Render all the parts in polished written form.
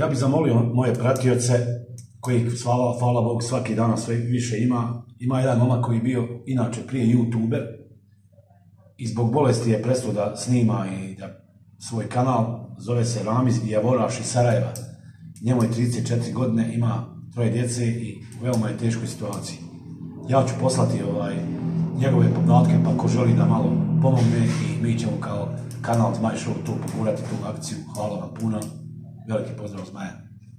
Ja bih zamolio moje pratioce, koji, hvala Bogu, svaki dan sve više ima. Ima jedan momak koji je bio inače prije YouTuber i zbog bolesti je prestao da snima i da svoj kanal, zove se Ramiz Javoraš iz Sarajeva. Njemu je 34 godine, ima 3 djece i u veoma je teškoj situaciji. Ja ću poslati njegove podatke, pa ko želi da malo pomogne i mi ćemo kao kanal Zmaj Show tu pogurati tu akciju. Hvala vam puno. Veliki pozdrav Zmaja.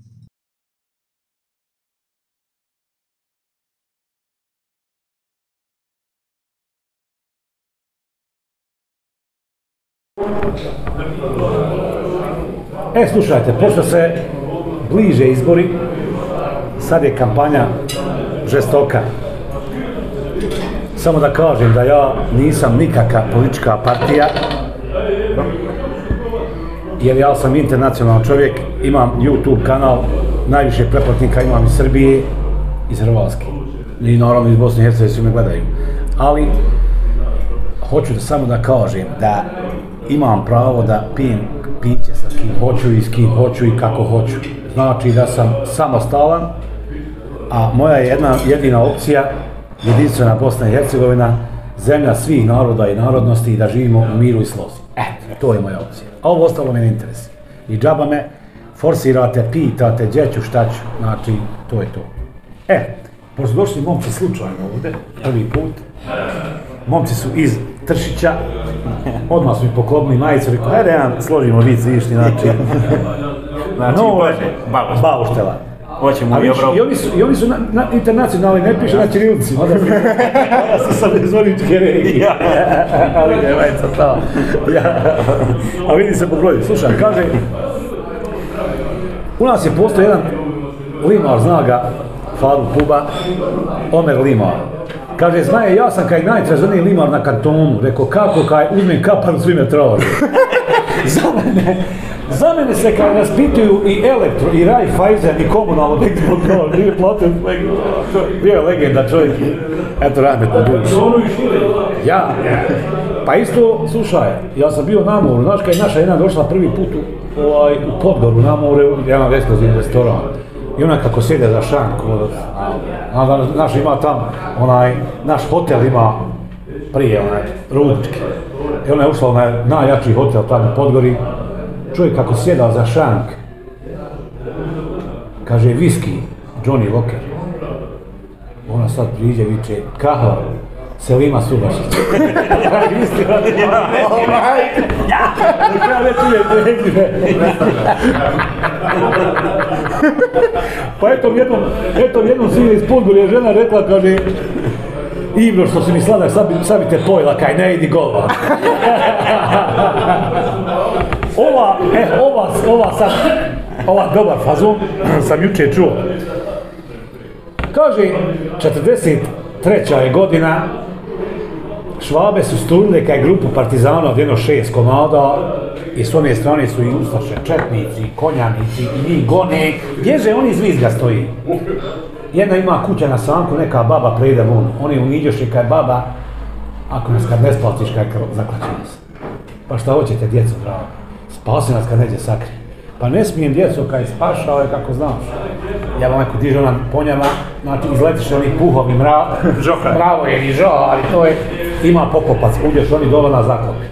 Slušajte, pošto se bliže izbori, sad je kampanja žestoka. Samo da kažem da ja nisam nikakva politička partija, jer ja sam internacionalan čovjek, imam YouTube kanal, najviše pretplatnika imam iz Srbije, iz Hrvatske i naravno iz Bosne i Hercegovine, svi me gledaju. Ali hoću samo da kažem da imam pravo da pijem piće sa kim hoću i s kim hoću i kako hoću. Znači da sam samostalan, a moja je jedina opcija jedinstvena Bosna i Hercegovina, zemlja svih naroda i narodnosti i da živimo u miru i slozi. To je moja opcija. A ovo ostalo me ne interesuje. I džaba me forsirate, pitate, gdje ću, šta ću. Znači, to je to. Pošto došli momci slučajno ovdje, prvi put, momci su iz Tršića, odmah su mi poklopili majicu, rekao, ajde jedan složimo vic, višni, znači, Bauštela. I oni su internacionalni, ne piše na ćirilici, onda su sa bezvoničke regije. Ali ne, majica stava. A vidi se po broju. Slušaj, kaže, u nas je postoji jedan limar, zna ga, Fadu Puba, Omer Limar. Kaže, Zmaje, ja sam kaj najtraženiji limar na kantonu. Rekao, kako kaj uzmem kaparu, svi me traže. Za mene se kaj raspituju i Elektro, i Raiffeisen, i Komunalno, nije platio, bio je legenda čovjek. Eto, rahmetno dušu. Ja, pa isto, slušaj, ja sam bio na moru, znaš kaj naša jedna došla prvi put u Podgoru na moru, jedan ekskluzivni restoran. I ona kako sjede za šank, naš ima tam, naš hotel ima prije, Rudnički. I ona je ušla u najjači hotel tamo u Podgori. Čovjek kako sjeda za šank, kaže viski, Johnny Walker. Ona sad priđe, viče, kahva, Selima Subašić. Viski, pa eto jednom sine iz Podgorja žena rekla, kaže, Ibro, što si mi sladak, sad bi te pojela, kaj ne idi gova. Ova dobar fazon sam juče čuo. Kaže, 43. je godina, Švabe su sturile kaj grupu partizana od jedno 6 komada i s one strane su i ustaše, četnici, konjanici i njih gone. Gdježe oni zvizga stoji? Jedna ima kuća na sanku, neka baba prejde vun. Oni uniđoše kaj baba, ako nas kad ne splatiš kaj zaklači nas. Pa šta hoćete, djeco drago? Spasi nas kad neđe sakri. Pa ne smijem djeco kaj spašao je kako znaš. Ja vam neko diže onan ponjama, znači izletiše oni puhovi mravo je i žo, ali to je, ima pokopac, uđeš oni dole na zaklopi.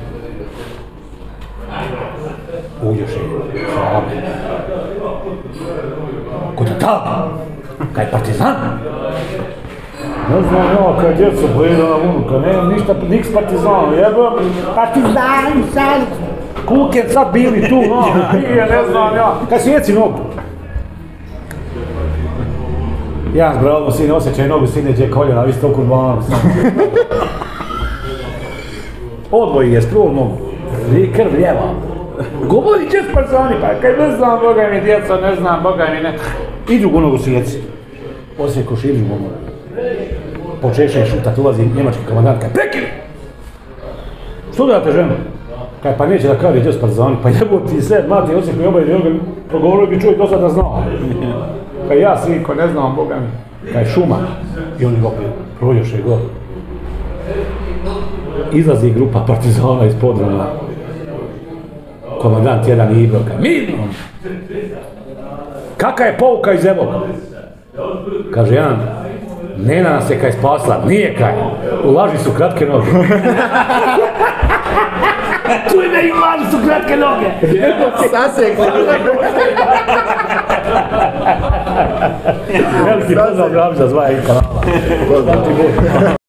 Uđeš i Švabe. Kod tata, kaj partizan? Ne znam ja, kaj djeco pojede na vunu, kaj nemam ništa, niks partizana, jebam, partizan, sad, kuken sad bili tu, no, nije, ne znam ja, kaj sjeci nogu. Ja s bradom, sine, osjećaj nogu, sine, gdje koljena, vi ste oko dvanu, odvoji je s prvom nogu, krv lijeva. Govori čest partizani, pa kaj ne znam, boga mi djeca, ne znam, boga mi ne. I drugu nogu sjeci. Osjekoš i drugu nogu. Počeše šutat, ulazi njemački komandant, kaj prekini! Što date ženu? Kaj pa neće da kaže gdje su partizani, pa jebo ti sve, mati osjeko i obaj djelga, progovorio bi čovjek do sada znao. Kaj ja siko, ne znam, boga mi. Kaj šuma. I oni opet prođoše gore. Izlazi grupa partizana iz Podruma. Komandant jedan Ibro, kaj mirno! Kakva je pouka iz ovog? Kaže jedan, Nena nas je kaj spasla, nije kaj, u laži su kratke noge. Čuj me, i u laži su kratke noge. Sasek. Veliki pozdrav, Gabža, zvaja i kanala.